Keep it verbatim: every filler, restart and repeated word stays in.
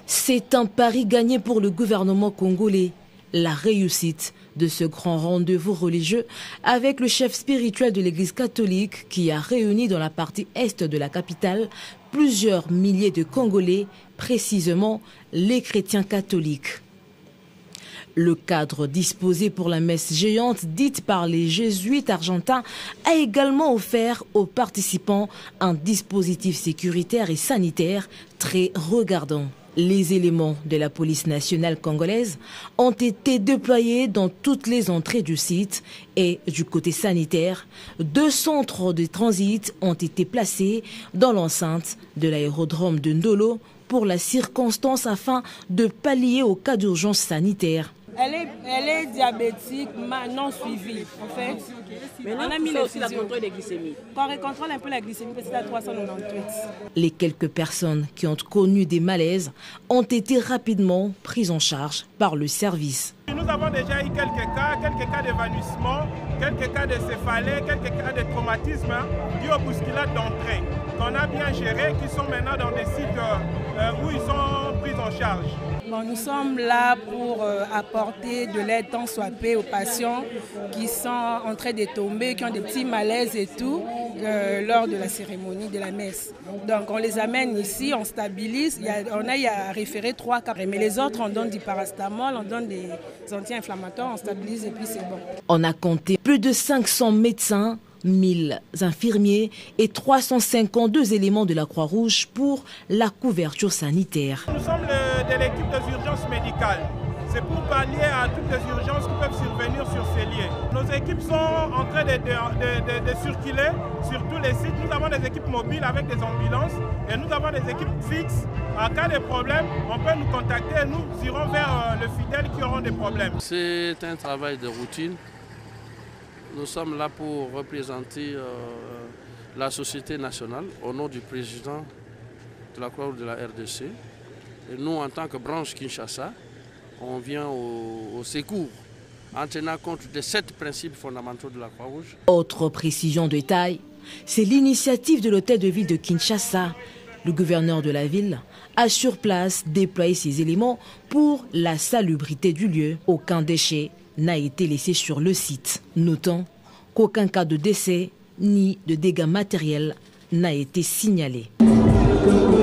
C'est un pari gagné pour le gouvernement congolais. La réussite de ce grand rendez-vous religieux avec le chef spirituel de l'Église catholique qui a réuni dans la partie est de la capitale plusieurs milliers de Congolais, précisément les chrétiens catholiques. Le cadre disposé pour la messe géante dite par les jésuites argentins a également offert aux participants un dispositif sécuritaire et sanitaire très regardant. Les éléments de la police nationale congolaise ont été déployés dans toutes les entrées du site et du côté sanitaire, deux centres de transit ont été placés dans l'enceinte de l'aérodrome de Ndolo pour la circonstance afin de pallier au cas d'urgence sanitaire. Elle est, elle est diabétique, non suivie, en fait. Mais on a mis aussi la contrôle de glycémie. Quand on contrôle un peu la glycémie, c'est à trois cent quatre-vingt-dix-huit. Les quelques personnes qui ont connu des malaises ont été rapidement prises en charge par le service. Nous avons déjà eu quelques cas, quelques cas d'évanouissement, quelques cas de céphalée, quelques cas de traumatisme dus aux bousculades d'entrée qu'on a bien gérés, qui sont maintenant dans des sites euh, où ils sont pris en charge. Bon, nous sommes là pour euh, apporter de l'aide tant soit peu aux patients qui sont en train de tomber, qui ont des petits malaises et tout, euh, lors de la cérémonie de la messe. Donc on les amène ici, on stabilise, il y a, on a, il y a référé trois cas, mais les autres on donne du paracétamol, on donne des anti-inflammatoires, on stabilise et puis c'est bon. On a compté plus de cinq cents médecins, mille infirmiers et trois cent cinquante-deux éléments de la Croix-Rouge pour la couverture sanitaire. Nous sommes le, de l'équipe des urgences médicales. C'est pour pallier à toutes les urgences qui peuvent survenir sur ces lieux. Nos équipes sont en train de, de, de, de, de circuler sur tous les sites. Nous avons des équipes mobiles avec des ambulances et nous avons des équipes fixes. En cas de problème, on peut nous contacter et nous irons vers le fidèle qui auront des problèmes. C'est un travail de routine. Nous sommes là pour représenter euh, la société nationale au nom du président de la Croix-Rouge de la R D C. Et nous, en tant que branche Kinshasa, on vient au, au secours en tenant compte des sept principes fondamentaux de la Croix-Rouge. Autre précision de taille, c'est l'initiative de l'hôtel de ville de Kinshasa. Le gouverneur de la ville a sur place déployé ses éléments pour la salubrité du lieu. Aucun déchet n'a été laissé sur le site. Notons qu'aucun cas de décès ni de dégâts matériels n'a été signalé.